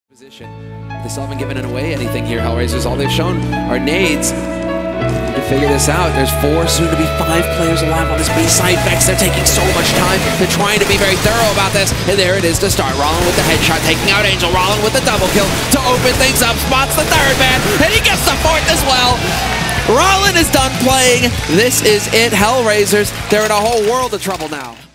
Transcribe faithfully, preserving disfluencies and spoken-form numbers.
Position. They still haven't given it away anything here, Hellraisers. All they've shown are nades. Need to figure this out. There's four, soon to be five players alive on this B side. Vex, they're taking so much time. They're trying to be very thorough about this. And there it is to start. Rollin with the headshot, taking out Angel. Rollin with the double kill to open things up. Spots the third man, and he gets the fourth as well. Rollin is done playing. This is it, Hellraisers. They're in a whole world of trouble now.